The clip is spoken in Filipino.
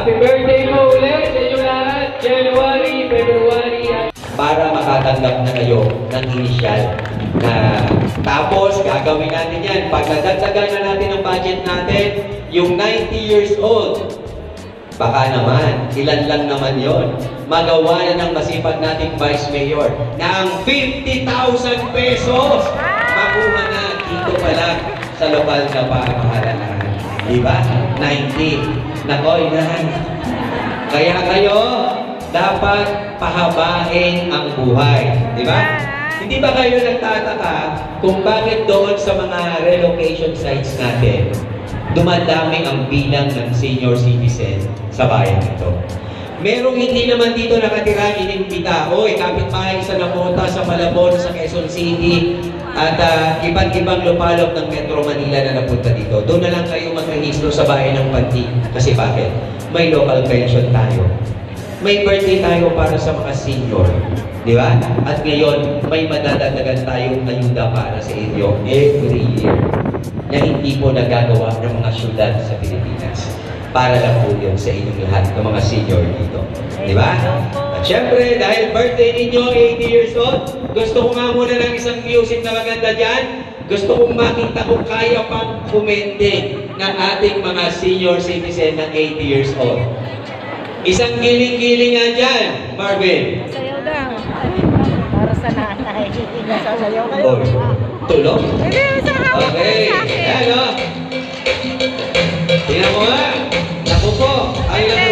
Happy birthday po ulit sa inyo lahat. January, February. Para makatanggap na kayo ng inisyal na tapos gagawin natin yan. Pag nadagdagan na natin ang budget natin, yung 90 years old, baka naman, ilan lang naman yon, magawa na ng masipag nating Vice Mayor na ang 50,000 pesos makuha na dito pa lang sa lokal na pamahalaan. Diba? 90. Nako, yan. Kaya kayo, dapat pahabain ang buhay. Diba? Hindi ba kayo nagtataka kung bakit doon sa mga relocation sites natin, dumadami ang bilang ng senior citizen sa bayan nito? Merong hindi naman dito nakatira, inimbita, oy, kapitbahay sa Namota, sa Malabon, sa Quezon City, at iba't ibang lupalop ng Metro Manila na napunta dito. Doon na lang kayo magrehistro sa bayan ng Panti. Kasi bakit? May local pension tayo. May birthday tayo para sa mga senior. Di ba? At ngayon, may madadagdagan tayong ayuda para sa inyo every year na hindi po nagagawa ng mga syudad sa Pilipinas. Para lang po yun sa inyong lahat ng mga senior dito. Di ba? At syempre, dahil birthday ninyo, 80 years old, gusto ko nga muna ng isang music na maganda dyan. Gusto kong makita kung kaya pang kumende ng ating mga senior citizen ng 80 years old. Isang giling-giling nga dyan, Marvin. Sayaw daw. Para sa nanay. Sasayaw kayo. Oh, tulog? Okay. Ayan o. Tingnan mo nga. Naku po. Ay,